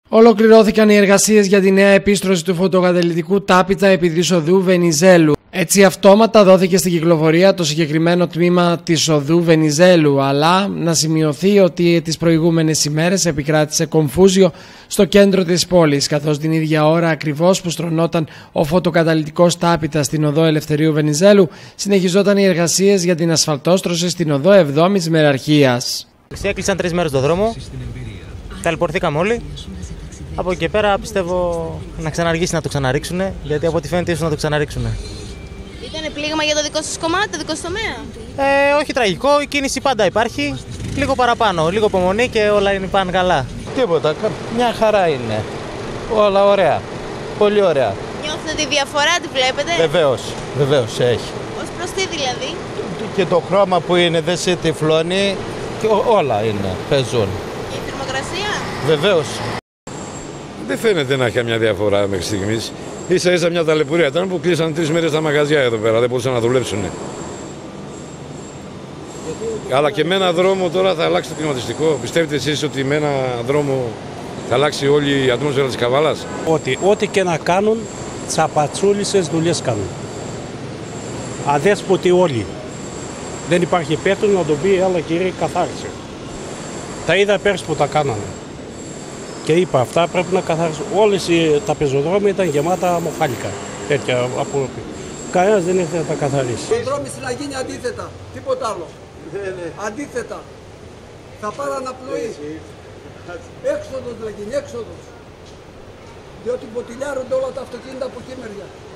Ολοκληρώθηκαν οι εργασίες για τη νέα επίστρωση του φωτοκαταλυτικού Τάπητα επί της οδού Βενιζέλου. Έτσι αυτόματα δόθηκε στην κυκλοφορία το συγκεκριμένο τμήμα της οδού Βενιζέλου, αλλά να σημειωθεί ότι τις προηγούμενες ημέρες επικράτησε κομφούζιο στο κέντρο της πόλης, καθώς την ίδια ώρα ακριβώς που στρωνόταν ο φωτοκαταλυτικός Τάπητα στην οδό Ελευθερίου Βενιζέλου, συνεχιζόταν οι εργασίες για την ασφαλτόστρωση στην οδό 7ης Μεραρχίας. Έκλεισαν 3 μέρες το δρόμο, ταλαιπωρηθήκαμε όλοι. Από εκεί και πέρα πιστεύω να ξαναργήσει να το ξαναρίξουν, γιατί από ό,τι φαίνεται ίσως να το ξαναρίξουν. Ήταν πλήγμα για το δικό σας κομμάτι, το δικό σας τομέα? Όχι τραγικό, η κίνηση πάντα υπάρχει. Λίγο παραπάνω, λίγο υπομονή και όλα πάνε καλά. Τίποτα, μια χαρά είναι. Όλα ωραία. Πολύ ωραία. Νιώθετε τη διαφορά, τη βλέπετε? Βεβαίως έχει. Ως προς τι δηλαδή? Και το χρώμα που είναι δεν σε τυφλώνει, και όλα είναι, παίζουν. Και η θερμοκρασία? Βεβαίως. Δεν φαίνεται να έχει μια διαφορά μέχρι στιγμής. Ίσα-ίσα μια ταλαιπωρία ήταν που κλείσαν 3 μέρες τα μαγαζιά εδώ πέρα, δεν μπορούσαν να δουλέψουν. Αλλά και με ένα δρόμο τώρα θα αλλάξει το κλιματιστικό. Πιστεύετε εσείς ότι με ένα δρόμο θα αλλάξει όλη η ατμόσφαιρα της Καβάλας? Ό,τι και να κάνουν, τσαπατσούλισσες δουλειές κάνουν. Αδέσποτοι όλοι. Δεν υπάρχει υπεύθυνο να το πει, αλλά κύριε, καθάρισε. Τα είδα πέρσι που τα κάνανε. Και είπα, αυτά πρέπει να καθαρίσουν. Όλες τα πεζοδρόμια ήταν γεμάτα μοχάλικα. Τέτοια από. Κανένας δεν ήθελε να τα καθαρίσει. Οι δρόμοι να γίνει αντίθετα. Τίποτα άλλο. Αντίθετα. Θα πάρει αναπνοή. Έξοδος να γίνει, έξοδος. Διότι ποτηλιάρονται όλα τα αυτοκίνητα από εκεί μεριά.